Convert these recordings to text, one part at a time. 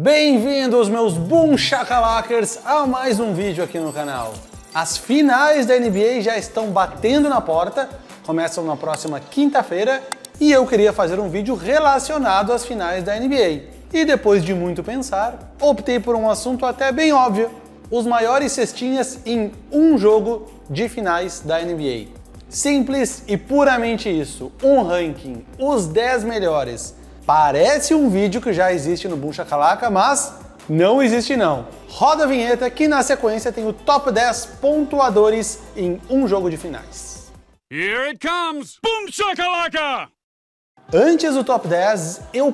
Bem-vindos, meus Boom Shakalakers, a mais um vídeo aqui no canal. As finais da NBA já estão batendo na porta, começam na próxima quinta-feira e eu queria fazer um vídeo relacionado às finais da NBA. E depois de muito pensar, optei por um assunto até bem óbvio: os maiores cestinhas em um jogo de finais da NBA. Simples e puramente isso, um ranking, os 10 melhores. Parece um vídeo que já existe no Boom Shakalaka, mas não existe não. Roda a vinheta que na sequência tem o top 10 pontuadores em um jogo de finais. Here it comes! Boom Shakalaka! Antes do top 10, eu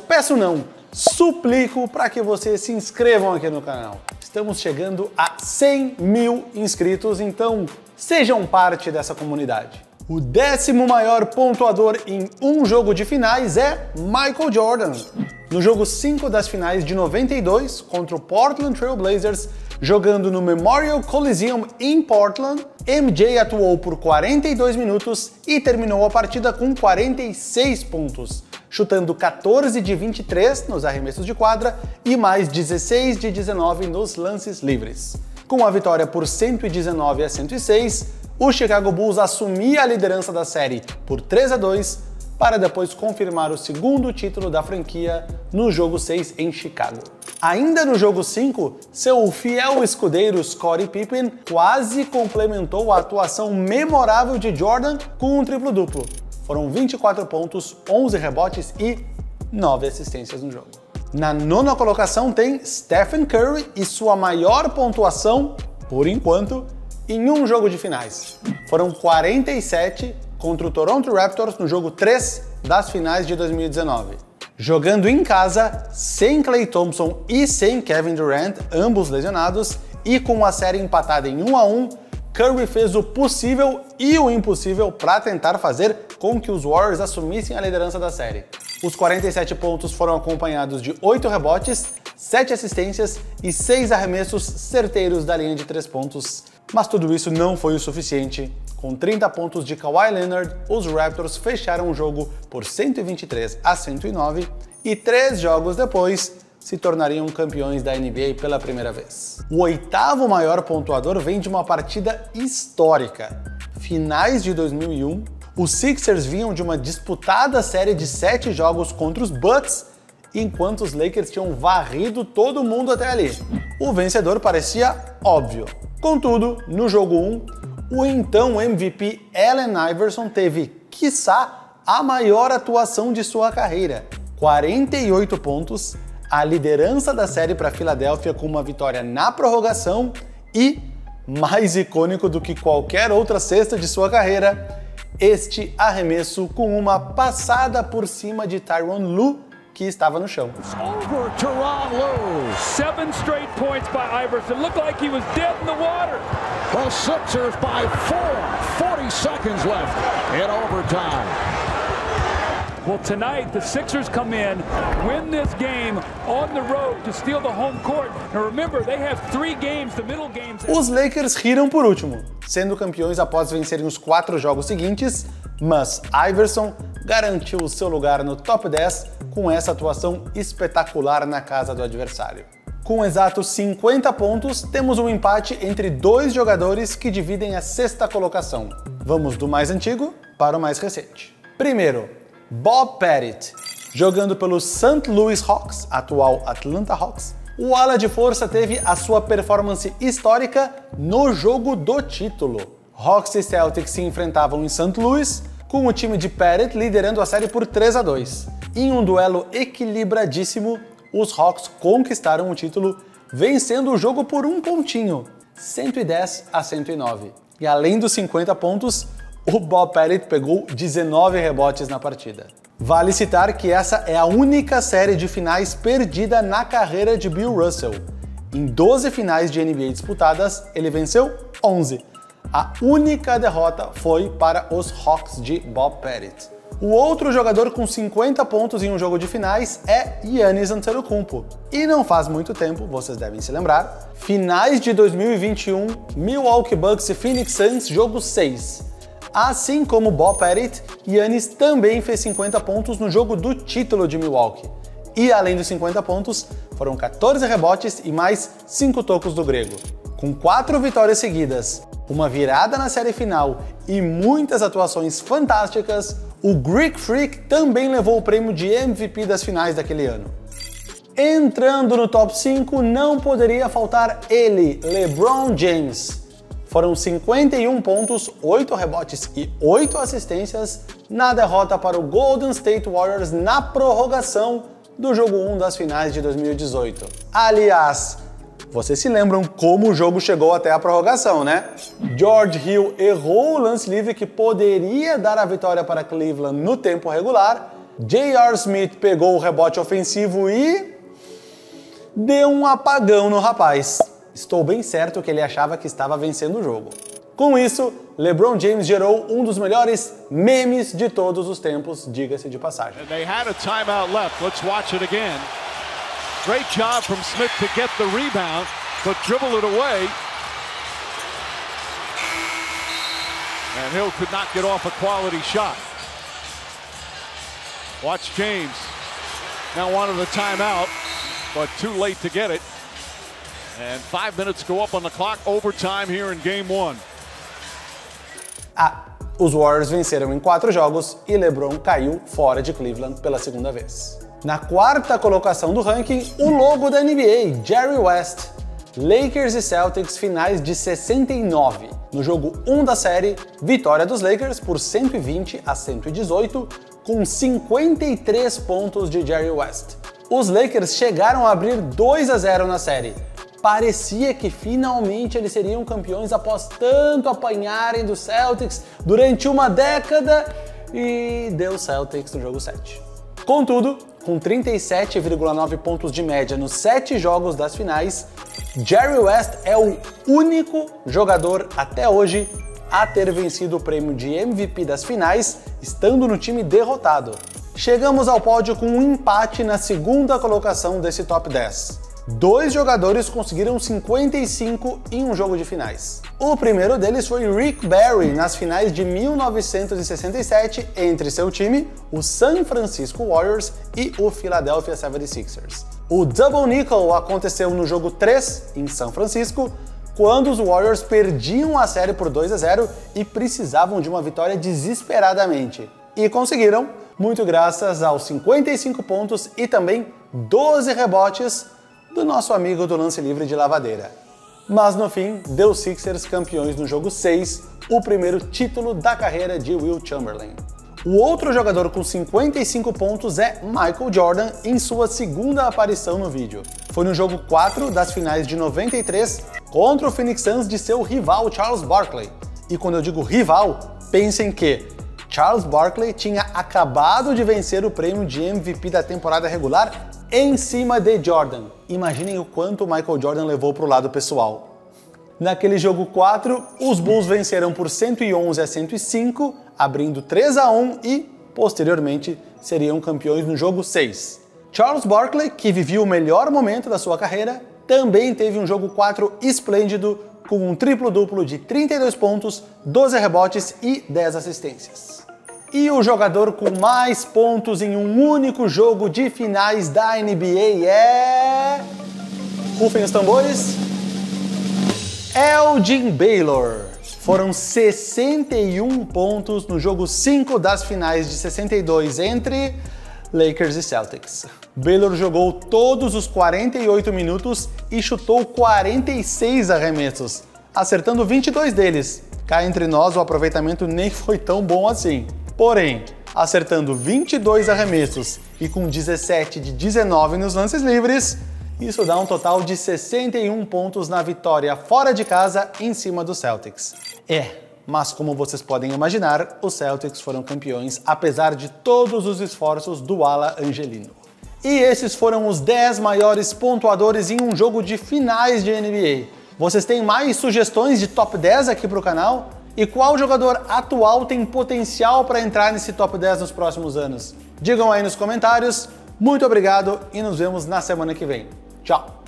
suplico para que vocês se inscrevam aqui no canal. Estamos chegando a 100 mil inscritos, então sejam parte dessa comunidade. O 10º maior pontuador em um jogo de finais é Michael Jordan. No jogo 5 das finais de 92, contra o Portland Trail Blazers, jogando no Memorial Coliseum em Portland, MJ atuou por 42 minutos e terminou a partida com 46 pontos, chutando 14 de 23 nos arremessos de quadra e mais 16 de 19 nos lances livres. Com a vitória por 119 a 106, o Chicago Bulls assumia a liderança da série por 3-2 para depois confirmar o segundo título da franquia no jogo 6 em Chicago. Ainda no jogo 5, seu fiel escudeiro Scottie Pippen quase complementou a atuação memorável de Jordan com um triplo-duplo. Foram 24 pontos, 11 rebotes e 9 assistências no jogo. Na nona colocação tem Stephen Curry e sua maior pontuação, por enquanto, em um jogo de finais. Foram 47 contra o Toronto Raptors no jogo 3 das finais de 2019. Jogando em casa, sem Klay Thompson e sem Kevin Durant, ambos lesionados, e com a série empatada em 1-1, Curry fez o possível e o impossível para tentar fazer com que os Warriors assumissem a liderança da série. Os 47 pontos foram acompanhados de 8 rebotes, 7 assistências e 6 arremessos certeiros da linha de 3 pontos. Mas tudo isso não foi o suficiente. Com 30 pontos de Kawhi Leonard, os Raptors fecharam o jogo por 123 a 109 e 3 jogos depois se tornariam campeões da NBA pela primeira vez. O 8º maior pontuador vem de uma partida histórica. Finais de 2001, os Sixers vinham de uma disputada série de 7 jogos contra os Bucks, enquanto os Lakers tinham varrido todo mundo até ali. O vencedor parecia óbvio. Contudo, no jogo 1, o então MVP Allen Iverson teve, quiçá, a maior atuação de sua carreira. 48 pontos, a liderança da série para Filadélfia com uma vitória na prorrogação e, mais icônico do que qualquer outra cesta de sua carreira, este arremesso com uma passada por cima de Tyronn Lue, que estava no chão. Over Tyronn Lue. 7 straight points by Iverson. Looked like he was dead in the water. The Sixers by 4. 40 seconds left in overtime. Well, tonight the Sixers come in, win this game on the road to steal the home court. Now remember, they have 3 games, the middle games. Os Lakers riram por último, sendo campeões após vencerem os 4 jogos seguintes, mas Iverson garantiu o seu lugar no top 10 com essa atuação espetacular na casa do adversário. Com exatos 50 pontos, temos um empate entre 2 jogadores que dividem a 6ª colocação. Vamos do mais antigo para o mais recente. Primeiro, Bob Pettit. Jogando pelos St. Louis Hawks, atual Atlanta Hawks, o ala de força teve a sua performance histórica no jogo do título. Hawks e Celtics se enfrentavam em St. Louis, com o time de Pettit liderando a série por 3-2. Em um duelo equilibradíssimo, os Hawks conquistaram o título, vencendo o jogo por um pontinho, 110 a 109. E além dos 50 pontos, o Bob Pettit pegou 19 rebotes na partida. Vale citar que essa é a única série de finais perdida na carreira de Bill Russell. Em 12 finais de NBA disputadas, ele venceu 11. A única derrota foi para os Hawks de Bob Pettit. O outro jogador com 50 pontos em um jogo de finais é Giannis Antetokounmpo. E não faz muito tempo, vocês devem se lembrar, finais de 2021, Milwaukee Bucks e Phoenix Suns, jogo 6. Assim como Bob Pettit, Giannis também fez 50 pontos no jogo do título de Milwaukee. E além dos 50 pontos, Foram 14 rebotes e mais 5 tocos do grego. Com 4 vitórias seguidas, uma virada na série final e muitas atuações fantásticas, o Greek Freak também levou o prêmio de MVP das finais daquele ano. Entrando no top 5, não poderia faltar ele, LeBron James. Foram 51 pontos, 8 rebotes e 8 assistências na derrota para o Golden State Warriors na prorrogação do jogo 1 das finais de 2018. Aliás, vocês se lembram como o jogo chegou até a prorrogação, né? George Hill errou o lance livre que poderia dar a vitória para Cleveland no tempo regular. J.R. Smith pegou o rebote ofensivo e deu um apagão no rapaz. Estou bem certo que ele achava que estava vencendo o jogo. Com isso, LeBron James gerou um dos melhores memes de todos os tempos, diga-se de passagem. They had a timeout left. Let's watch it again. Great job from Smith to get the rebound, but dribble it away. And Hill could not get off a quality shot. Watch James. Now wanted a timeout, but too late to get it. And 5 minutes go up on the clock, overtime here in game 1. Os Warriors venceram em 4 jogos e LeBron caiu fora de Cleveland pela segunda vez. Na quarta colocação do ranking, o logo da NBA, Jerry West. Lakers e Celtics, finais de 69. No jogo 1 da série, vitória dos Lakers por 120-118, com 53 pontos de Jerry West. Os Lakers chegaram a abrir 2-0 na série. Parecia que finalmente eles seriam campeões após tanto apanharem do Celtics durante uma década e deu Celtics no jogo 7. Contudo, com 37,9 pontos de média nos 7 jogos das finais, Jerry West é o único jogador até hoje a ter vencido o prêmio de MVP das finais, estando no time derrotado. Chegamos ao pódio com um empate na segunda colocação desse top 10. 2 jogadores conseguiram 55 em um jogo de finais. O primeiro deles foi Rick Barry nas finais de 1967 entre seu time, o San Francisco Warriors, e o Philadelphia 76ers. O Double Nickel aconteceu no jogo 3 em São Francisco, quando os Warriors perdiam a série por 2-0 e precisavam de uma vitória desesperadamente. E conseguiram, muito graças aos 55 pontos e também 12 rebotes do nosso amigo do lance livre de lavadeira. Mas no fim, deu Sixers campeões no jogo 6, o primeiro título da carreira de Wilt Chamberlain. O outro jogador com 55 pontos é Michael Jordan em sua segunda aparição no vídeo. Foi no jogo 4 das finais de 93 contra o Phoenix Suns de seu rival Charles Barkley. E quando eu digo rival, pensem que Charles Barkley tinha acabado de vencer o prêmio de MVP da temporada regular em cima de Jordan. Imaginem o quanto o Michael Jordan levou para o lado pessoal. Naquele jogo 4, os Bulls venceram por 111-105, abrindo 3-1 e, posteriormente, seriam campeões no jogo 6. Charles Barkley, que vivia o melhor momento da sua carreira, também teve um jogo 4 esplêndido, com um triplo-duplo de 32 pontos, 12 rebotes e 10 assistências. E o jogador com mais pontos em um único jogo de finais da NBA é... Rufem os tambores. Elgin Baylor. Foram 61 pontos no jogo 5 das finais de 62 entre Lakers e Celtics. Baylor jogou todos os 48 minutos e chutou 46 arremessos, acertando 22 deles. Cá entre nós, o aproveitamento nem foi tão bom assim. Porém, acertando 22 arremessos e com 17 de 19 nos lances livres, isso dá um total de 61 pontos na vitória fora de casa em cima do Celtics. Mas como vocês podem imaginar, os Celtics foram campeões apesar de todos os esforços do ala angelino. E esses foram os 10 maiores pontuadores em um jogo de finais de NBA. Vocês têm mais sugestões de top 10 aqui para o canal? E qual jogador atual tem potencial para entrar nesse top 10 nos próximos anos? Digam aí nos comentários. Muito obrigado e nos vemos na semana que vem. Tchau!